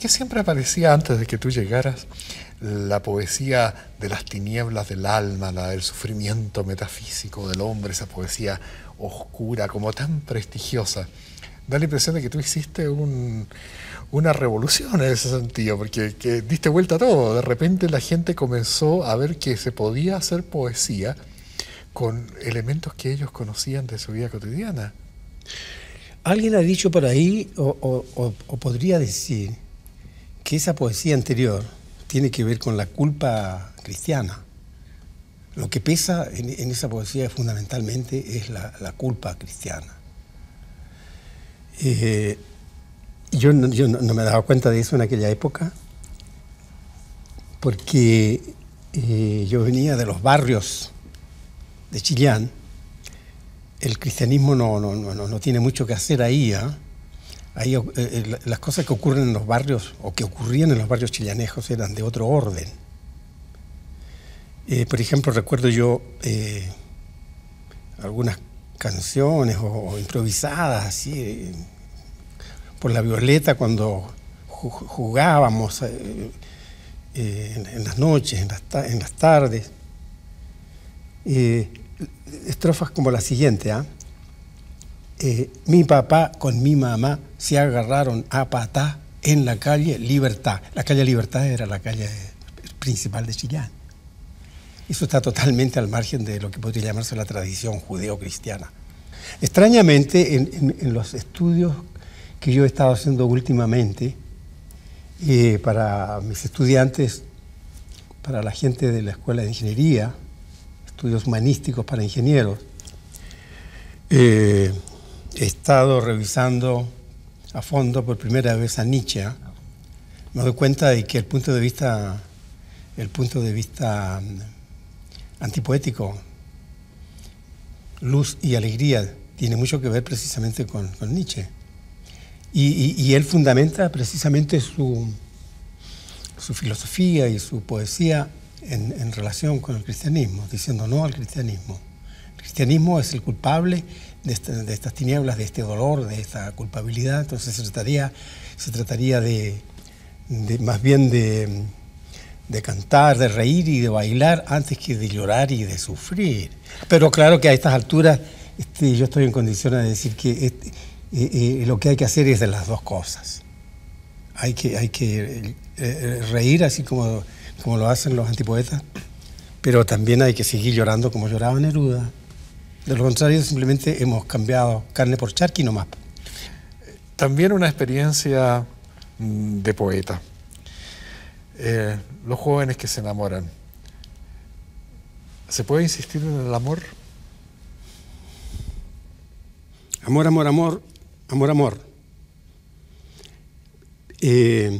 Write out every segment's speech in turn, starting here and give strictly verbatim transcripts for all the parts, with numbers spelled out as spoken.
qué siempre aparecía antes de que tú llegaras la poesía de las tinieblas del alma, la del sufrimiento metafísico del hombre, esa poesía oscura, como tan prestigiosa? Da la impresión de que tú hiciste un, una revolución en ese sentido, porque que diste vuelta a todo. De repente la gente comenzó a ver que se podía hacer poesía con elementos que ellos conocían de su vida cotidiana. Alguien ha dicho por ahí, o, o, o, o podría decir, que esa poesía anterior tiene que ver con la culpa cristiana. Lo que pesa en, en esa poesía fundamentalmente es la, la culpa cristiana. Eh, yo no, yo no, no me daba cuenta de eso en aquella época, porque eh, yo venía de los barrios de Chillán. El cristianismo no, no, no, no tiene mucho que hacer ahí, ¿eh? Ahí eh, las cosas que ocurren en los barrios, o que ocurrían en los barrios chillanejos, eran de otro orden. Eh, por ejemplo, recuerdo yo eh, algunas canciones o, o improvisadas así eh, por la Violeta cuando jugábamos eh, eh, en, en las noches, en las, en las tardes. Eh, estrofas como la siguiente, ¿ah? ¿eh? Eh, mi papá con mi mamá se agarraron a patá en la calle Libertad. La calle Libertad era la calle principal de Chillán. Eso está totalmente al margen de lo que podría llamarse la tradición judeo-cristiana. Extrañamente, en, en, en los estudios que yo he estado haciendo últimamente, eh, para mis estudiantes, para la gente de la Escuela de Ingeniería, estudios humanísticos para ingenieros, eh, he estado revisando a fondo por primera vez a Nietzsche. Me doy cuenta de que el punto de vista, el punto de vista antipoético, luz y alegría, tiene mucho que ver precisamente con, con Nietzsche. Y, y, y él fundamenta precisamente su, su filosofía y su poesía en, en relación con el cristianismo, diciendo no al cristianismo. El cristianismo es el culpable de, este, de estas tinieblas, de este dolor, de esta culpabilidad. Entonces se trataría, se trataría de, de más bien de, de cantar, de reír y de bailar antes que de llorar y de sufrir. Pero claro que a estas alturas este, yo estoy en condiciones de decir que este, eh, eh, lo que hay que hacer es de las dos cosas. Hay que, hay que eh, reír así como, como lo hacen los antipoetas, pero también hay que seguir llorando como lloraba Neruda. De lo contrario, simplemente hemos cambiado carne por charqui nomás. También una experiencia de poeta. Eh, los jóvenes que se enamoran. ¿Se puede insistir en el amor? Amor, amor, amor, amor, amor. Eh,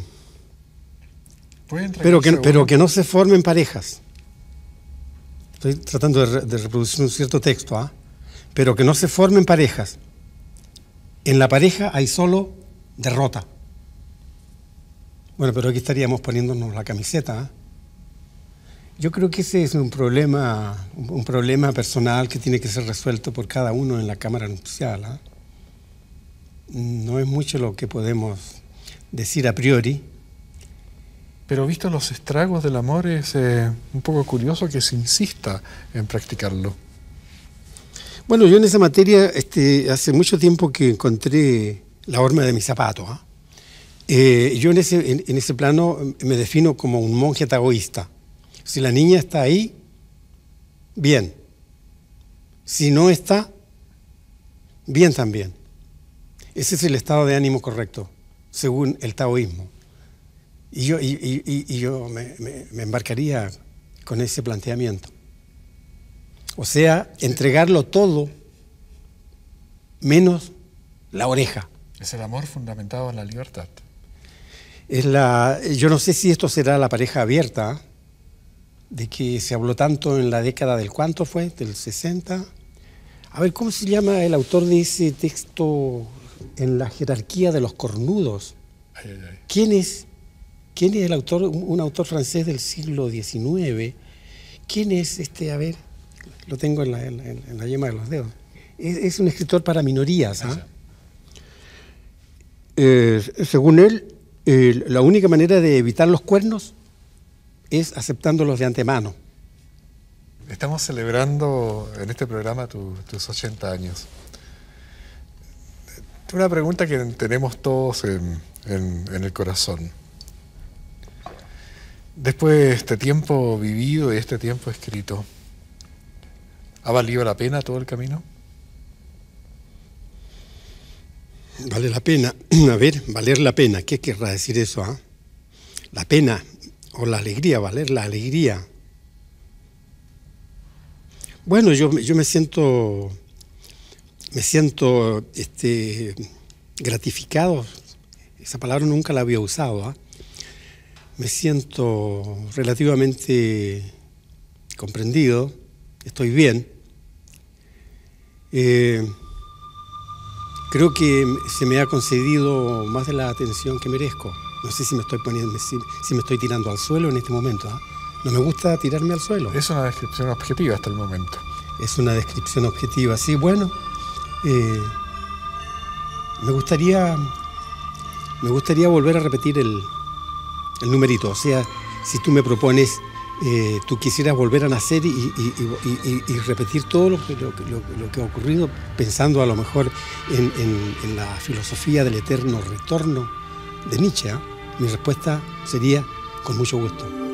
pero, que, pero que no se formen parejas. Estoy tratando de, re, de reproducir un cierto texto, ¿ah? Pero que no se formen parejas. En la pareja hay solo derrota. Bueno, pero aquí estaríamos poniéndonos la camiseta, ¿eh? Yo creo que ese es un problema, un problema personal que tiene que ser resuelto por cada uno en la cámara nupcial, ¿eh? No es mucho lo que podemos decir a priori. Pero visto los estragos del amor, es eh, un poco curioso que se insista en practicarlo. Bueno, yo en esa materia, este, hace mucho tiempo que encontré la horma de mis zapatos, ¿eh? Eh, yo en ese, en, en ese plano me defino como un monje taoísta. Si la niña está ahí, bien. Si no está, bien también. Ese es el estado de ánimo correcto, según el taoísmo. Y yo, y, y, y yo me, me, me embarcaría con ese planteamiento. O sea, entregarlo todo, menos la oreja. Es el amor fundamentado en la libertad. Es la, yo no sé si esto será la pareja abierta, de que se habló tanto en la década del ¿cuánto fue? Del sesenta. A ver, ¿cómo se llama el autor de ese texto en la jerarquía de los cornudos? Ay, ay, ay. ¿Quién es? ¿Quién es el autor? Un, un autor francés del siglo diecinueve. ¿Quién es este? A ver, lo tengo en la, en, en la yema de los dedos. Es, es un escritor para minorías, ¿ah? ¿eh? Eh, según él, eh, la única manera de evitar los cuernos es aceptándolos de antemano. Estamos celebrando en este programa tu, tus ochenta años. Una pregunta que tenemos todos en, en, en el corazón. Después de este tiempo vivido y este tiempo escrito, ¿ha valido la pena todo el camino? Vale la pena. A ver, valer la pena. ¿Qué querrá decir eso? ¿eh? La pena o la alegría, valer la alegría. Bueno, yo, yo me siento, me siento este, gratificado. Esa palabra nunca la había usado. ¿eh? Me siento relativamente comprendido. Estoy bien. Eh, creo que se me ha concedido más de la atención que merezco. No sé si me estoy poniendo, si, si me estoy tirando al suelo en este momento. ¿eh? No me gusta tirarme al suelo. Es una descripción objetiva hasta el momento. Es una descripción objetiva. Sí, bueno, eh, me gustaría, me gustaría volver a repetir el, el numerito. O sea, si tú me propones, eh, tú quisieras volver a nacer y, y, y, y, y repetir todo lo que, lo, lo, lo que ha ocurrido, pensando a lo mejor en, en, en la filosofía del eterno retorno de Nietzsche, ¿eh? Mi respuesta sería con mucho gusto.